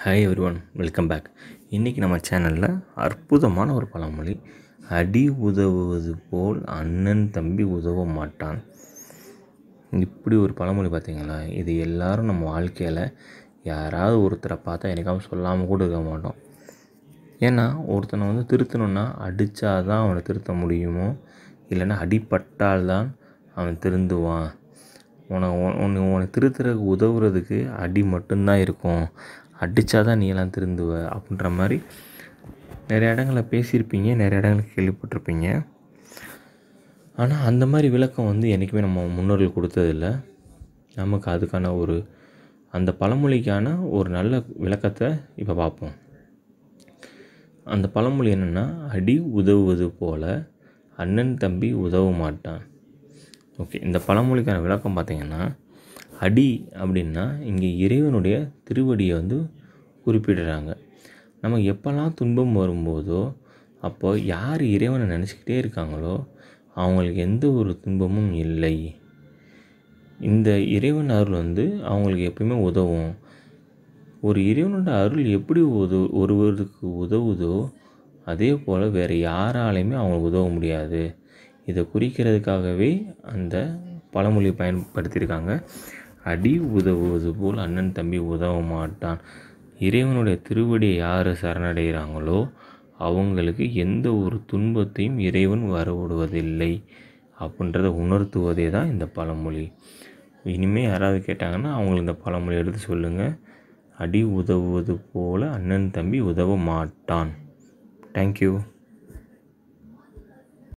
Hi everyone, welcome back. இன்றைக்கி நம்ம சேனலில் அற்புதமான ஒரு பழமொழி, அடி உதவுவது போல் அண்ணன் தம்பி உதவ மாட்டான். இப்படி ஒரு பழமொழி பார்த்திங்களா? இது எல்லோரும் நம்ம வாழ்க்கையில் யாராவது ஒருத்தரை பார்த்தா எனக்காக சொல்லாமல் கூட இருக்க மாட்டோம். ஏன்னா ஒருத்தனை திருத்தணுன்னா அடித்தா தான் அவனை திருத்த முடியுமோ, இல்லைன்னா அடிப்பட்டால்தான் அவன் திருந்துவான். உன்னை திருத்துறதுக்கு உதவுறதுக்கு அடி மட்டும்தான் இருக்கும், அடித்தா தான் நீ எல்லாம் திருந்துவ அப்படின்ற மாதிரி நிறைய இடங்களில் பேசியிருப்பீங்க, நிறைய இடங்களுக்கு கேள்விப்பட்டிருப்பீங்க. ஆனால் அந்த மாதிரி விளக்கம் என்றைக்குமே நம்ம முன்னோர்கள் கொடுத்ததில்ல. நமக்கு அதுக்கான அந்த பழமொழிக்கான ஒரு நல்ல விளக்கத்தை இப்போ பார்ப்போம். அந்த பழமொழி என்னென்னா, அடி உதவுவது போல் அண்ணன் தம்பி உதவ மாட்டான். ஓகே, இந்த பழமொழிக்கான விளக்கம் பார்த்திங்கன்னா, அடி அப்படின்னா இங்கே இறைவனுடைய திருவடியை குறிப்பிடுறாங்க. நமக்கு எப்போல்லாம் துன்பம் வரும்போதோ அப்போ யார் இறைவனை நினச்சிக்கிட்டே இருக்காங்களோ அவங்களுக்கு எந்த ஒரு துன்பமும் இல்லை. இந்த இறைவன் அருள் அவங்களுக்கு எப்பயுமே உதவும். ஒரு இறைவனோட அருள் எப்படி ஒருவருக்கு உதவுதோ அதே போல் வேறு யாராலையுமே அவங்களுக்கு உதவ முடியாது. இதை குறிக்கிறதுக்காகவே அந்த பழமொழி பயன்படுத்தியிருக்காங்க. அடி உதவுவது போல் அண்ணன் தம்பி உதவ மாட்டான். இறைவனுடைய திருவடியை யார் சரணடைகிறாங்களோ அவங்களுக்கு எந்த ஒரு துன்பத்தையும் இறைவன் வரவிடுவதில்லை அப்படின்றத உணர்த்துவதே தான் இந்த பழமொழி. இனிமேல் யாராவது கேட்டாங்கன்னா அவங்களுக்கு இந்த பழமொழி எடுத்து சொல்லுங்கள். அடி உதவுவது போல் அண்ணன் தம்பி உதவ மாட்டான். தேங்க்யூ.